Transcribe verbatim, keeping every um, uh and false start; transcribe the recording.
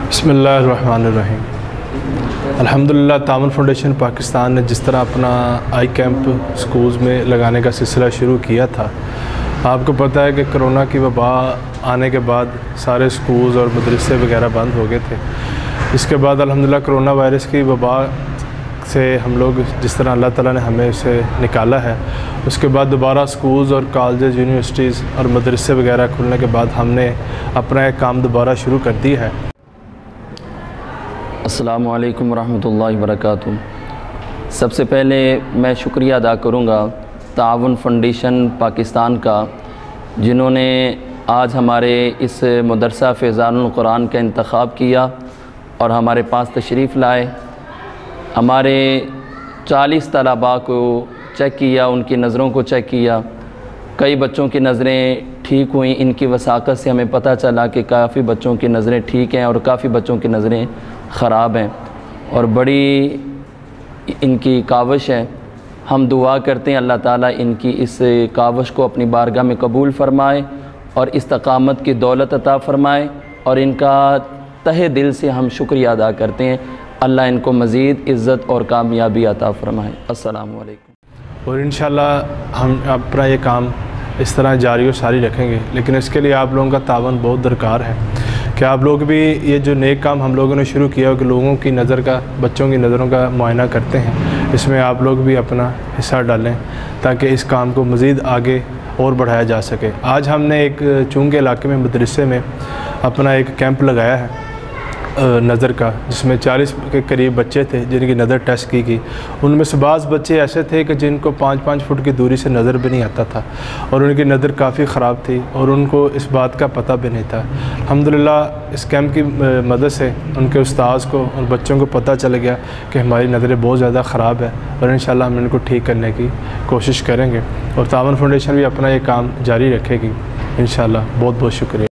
बिस्मिल्लाहिर्रहमानिर्रहीम। अल्हम्दुलिल्लाह ताउन फाउंडेशन पाकिस्तान ने जिस तरह अपना आई कैंप स्कूल्स में लगाने का सिलसिला शुरू किया था, आपको पता है कि कोरोना की वबा आने के बाद सारे स्कूल्स और मदरसे वगैरह बंद हो गए थे। इसके बाद अल्हम्दुलिल्लाह कोरोना वायरस की वबा से हम लोग जिस तरह अल्लाह ताला ने हमें इसे निकाला है, उसके बाद दोबारा स्कूल्स और कॉलेज, यूनिवर्सिटीज़ और मदरसे वगैरह खुलने के बाद हमने अपना एक काम दोबारा शुरू कर दिया है। अस्सलामु अलैकुम रहमतुल्लाहि वबरकातुहू। सबसे पहले मैं शुक्रिया अदा करूँगा ताउन फाउंडेशन पाकिस्तान का, जिन्होंने आज हमारे इस मदरसा फ़ैज़ान-उल-कुरान का इंतख़ाब किया और हमारे पास तशरीफ़ लाए। हमारे चालीस तलबा को चेक किया, उनकी नज़रों को चेक किया। कई बच्चों की नज़रें ठीक हुई। इनकी वसाक़त से हमें पता चला कि काफ़ी बच्चों की नज़रें ठीक हैं और काफ़ी बच्चों की नज़रें ख़राब हैं और बड़ी इनकी काविश है। हम दुआ करते हैं अल्लाह ताला इनकी इस काविश को अपनी बारगाह में कबूल फ़रमाए और इस्तक़ामत की दौलत अता फ़रमाए, और इनका तहे दिल से हम शुक्रिया अदा करते हैं। अल्लाह इनको मज़ीद इज़्ज़त और कामयाबी अता फ़रमाए। अस्सलामु अलैकुम। और इंशाल्लाह हम अपना ये काम इस तरह जारी और सारी रखेंगे, लेकिन इसके लिए आप लोगों का तावन बहुत दरकार है कि आप लोग भी ये जो नेक काम हम लोगों ने शुरू किया कि लोगों की नज़र का, बच्चों की नज़रों का मुआयना करते हैं, इसमें आप लोग भी अपना हिस्सा डालें ताकि इस काम को मज़ीद आगे और बढ़ाया जा सके। आज हमने एक चुंग के इलाके में मदरसे में अपना एक कैंप लगाया है नज़र का, जिसमें चालीस के करीब बच्चे थे जिनकी नज़र टेस्ट की गई। उनमें से बाज़ बच्चे ऐसे थे कि जिनको पाँच पाँच फुट की दूरी से नज़र भी नहीं आता था और उनकी नज़र काफ़ी ख़राब थी और उनको इस बात का पता भी नहीं था। अल्हम्दुलिल्लाह इस कैंप की मदद से उनके उस्ताद को और बच्चों को पता चल गया कि हमारी नज़रें बहुत ज़्यादा ख़राब है और इंशाल्लाह हम इनको ठीक करने की कोशिश करेंगे और ताउन फाउंडेशन भी अपना ये काम जारी रखेगी इंशाल्लाह। बहुत बहुत शुक्रिया।